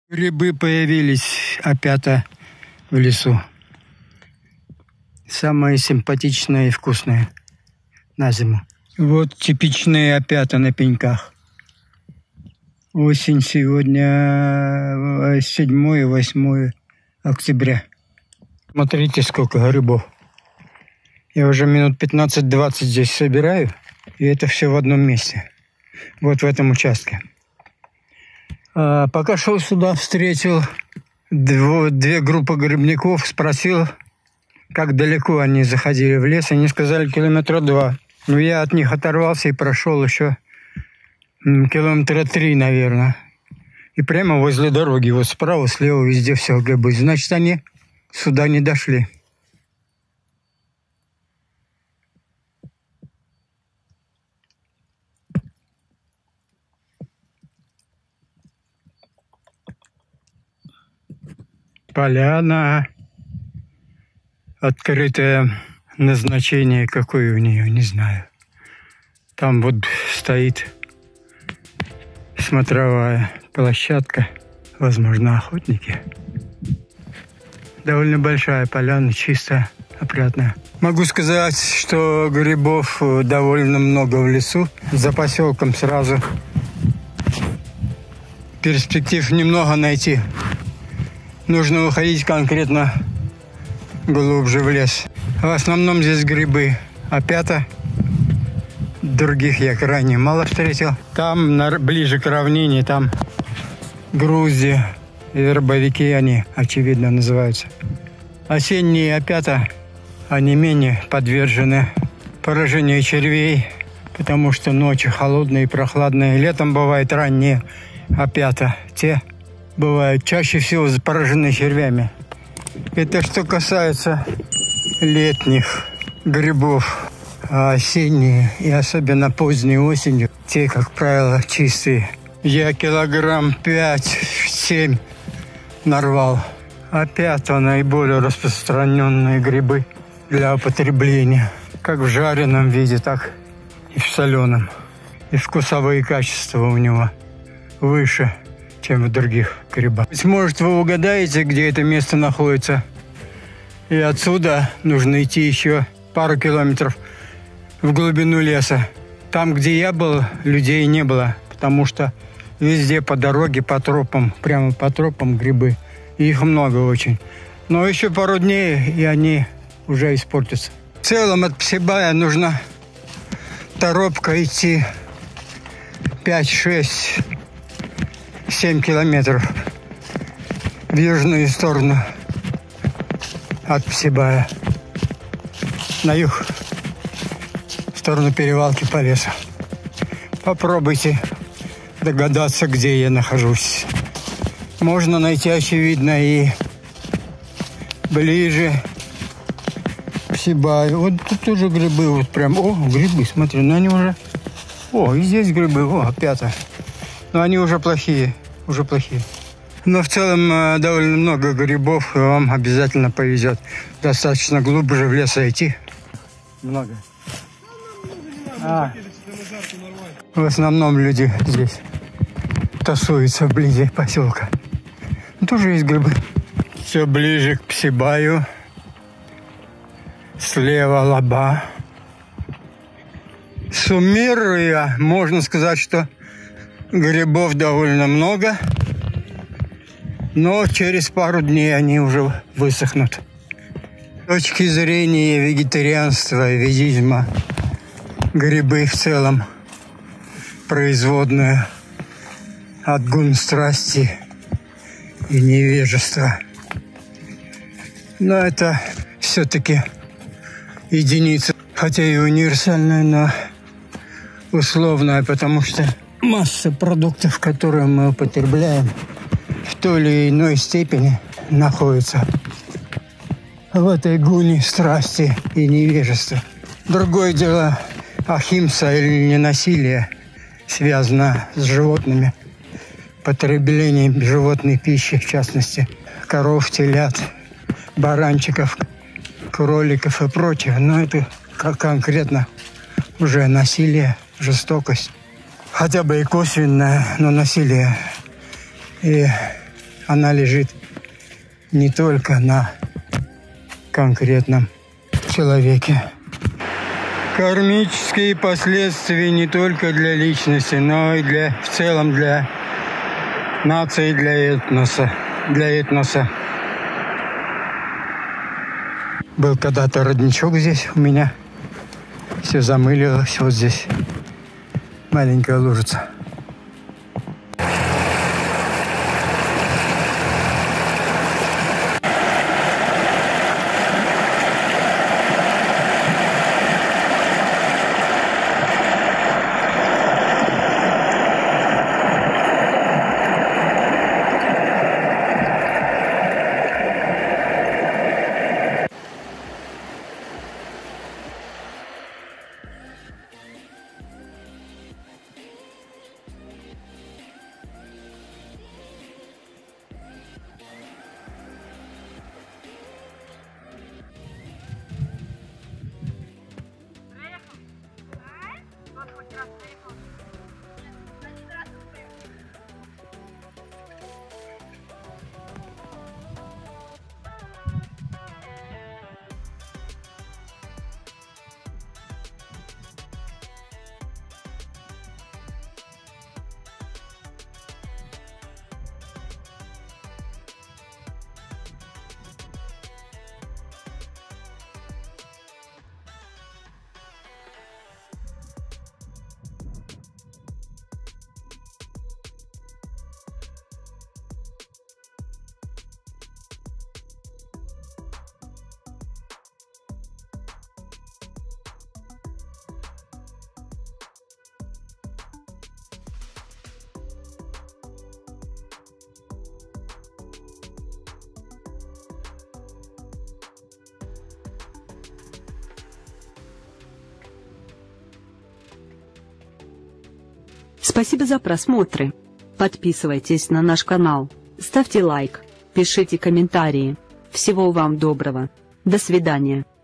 Грибы появились опята в лесу. Самые симпатичные и вкусные на зиму. Вот типичные опята на пеньках. Осень сегодня 7-8 октября. Смотрите, сколько грибов. Я уже минут 15-20 здесь собираю, и это все в одном месте. Вот в этом участке. Пока шел сюда, встретил две группы грибников, спросил, как далеко они заходили в лес. Они сказали, 2 километра. Но я от них оторвался и прошел еще 3 километра, наверное. И прямо возле дороги, вот справа, слева, везде все грибы. Значит, они сюда не дошли. Поляна, открытое назначение, какое у нее, не знаю. Там вот стоит смотровая площадка, возможно, охотники. Довольно большая поляна, чистая, опрятная. Могу сказать, что грибов довольно много в лесу. За поселком сразу перспектив немного найти. Нужно уходить конкретно глубже в лес. В основном здесь грибы опята. Других я крайне мало встретил. Там, ближе к равнине, там грузди и вербовики, они, очевидно, называются. Осенние опята, они менее подвержены поражению червей, потому что ночи холодные и прохладные. Летом бывают ранние опята. Те бывают чаще всего поражены червями. Это что касается летних грибов. А осенние и особенно поздней осенью, те, как правило, чистые. Я килограмм 5-7 нарвал. Опята наиболее распространенные грибы для употребления. Как в жареном виде, так и в соленом. И вкусовые качества у него выше, чем в других грибах. Быть может, вы угадаете, где это место находится. И отсюда нужно идти еще пару километров в глубину леса. Там, где я был, людей не было, потому что везде по дороге, по тропам, прямо по тропам грибы. И их много очень. Но еще пару дней, и они уже испортятся. В целом от Псибая нужно торопко идти 5-6 7 километров в южную сторону от Псибая, на юг, в сторону перевалки по лесу. Попробуйте догадаться, где я нахожусь. Можно найти, очевидно, и ближе к Псибаю. Вот тут тоже грибы, вот прям, о, грибы, смотри, ну они уже, о, и здесь грибы, о, опята. Но они уже плохие, Но в целом довольно много грибов, и вам обязательно повезет. Достаточно глубже в лес идти. Много. В основном люди здесь тусуются вблизи поселка. Тоже есть грибы. Все ближе к Псибаю. Слева Лаба. Суммируя, можно сказать, что грибов довольно много, но через пару дней они уже высохнут. С точки зрения вегетарианства и ведизма, грибы в целом производные от гун страсти и невежества. Но это все-таки единица, хотя и универсальная, но условная, потому что масса продуктов, которые мы употребляем, в той или иной степени находится в этой гуне страсти и невежества. Другое дело, ахимса или ненасилие связано с животными, потреблением животной пищи, в частности, коров, телят, баранчиков, кроликов и прочее. Но это конкретно уже насилие, жестокость. Хотя бы и косвенное, но насилие. И она лежит не только на конкретном человеке. Кармические последствия не только для личности, но и в целом для нации, для этноса. Был когда-то родничок здесь у меня. Все замылилось. Вот здесь маленькая лужица. Спасибо за просмотры. Подписывайтесь на наш канал, ставьте лайк, пишите комментарии. Всего вам доброго. До свидания.